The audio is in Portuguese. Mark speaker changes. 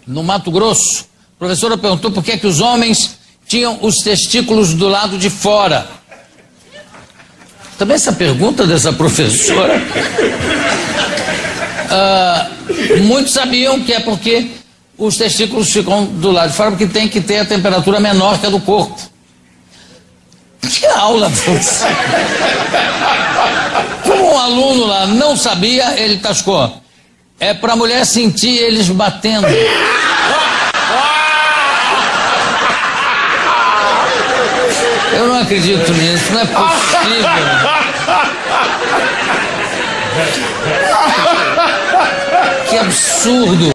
Speaker 1: no Mato Grosso, a professora perguntou por que os homens tinham os testículos do lado de fora. Também essa pergunta dessa professora. Muitos sabiam que é porque os testículos ficam do lado de fora, porque tem que ter a temperatura menor que a do corpo. Que aula você! Como um aluno lá não sabia, ele tascou. É para a mulher sentir eles batendo. Eu não acredito nisso, não é possível. Que absurdo.